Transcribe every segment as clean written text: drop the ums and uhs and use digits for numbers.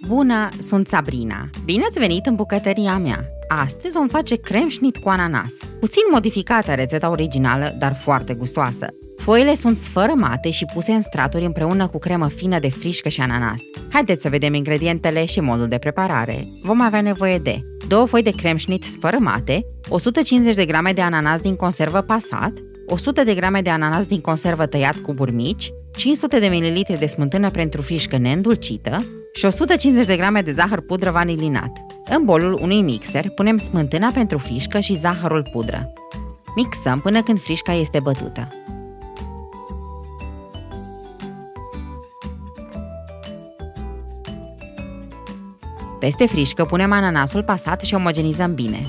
Bună, sunt Sabrina. Bine ați venit în bucătăria mea! Astăzi vom face cremșnit cu ananas. Puțin modificată rețeta originală, dar foarte gustoasă. Foile sunt sfărâmate și puse în straturi împreună cu cremă fină de frișcă și ananas. Haideți să vedem ingredientele și modul de preparare. Vom avea nevoie de 2 foi de cremșnit sfărâmate, 150 de grame de ananas din conservă pasat, 100 de grame de ananas din conservă tăiat cuburi mici, 500 de ml de smântână pentru frișcă neîndulcită și 150 de grame de zahăr pudră vanilinat. În bolul unui mixer punem smântâna pentru frișcă și zahărul pudră. Mixăm până când frișca este bătută. Peste frișcă punem ananasul pasat și omogenizăm bine.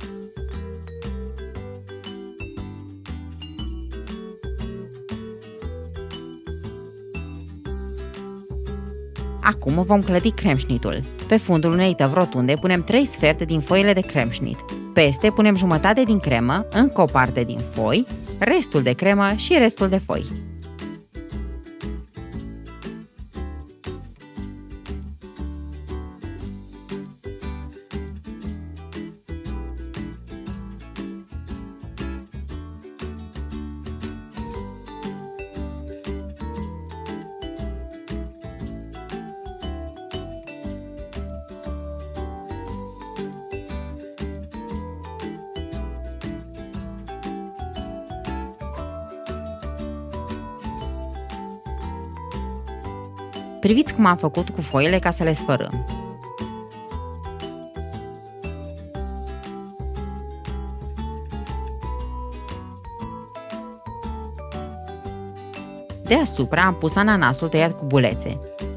Acum vom clădi cremșnitul. Pe fundul unei tăvi rotunde punem 3 sferte din foile de cremșnit. Peste punem jumătate din cremă, încă o parte din foi, restul de cremă și restul de foi. Priviți cum am făcut cu foile ca să le sfărâm. Deasupra am pus ananasul tăiat cu bulețe.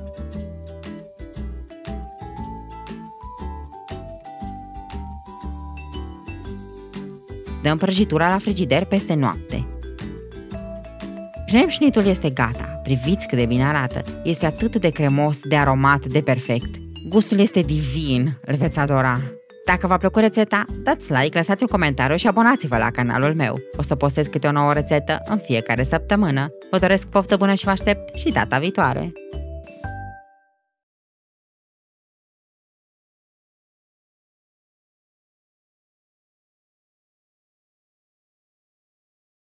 Dăm prăjitura la frigider peste noapte. Cremșnitul este gata. Priviți cât de bine arată. Este atât de cremos, de aromat, de perfect. Gustul este divin, îl veți adora. Dacă v-a plăcut rețeta, dați like, lăsați un comentariu și abonați-vă la canalul meu. O să postez câte o nouă rețetă în fiecare săptămână. Vă doresc poftă bună și vă aștept și data viitoare!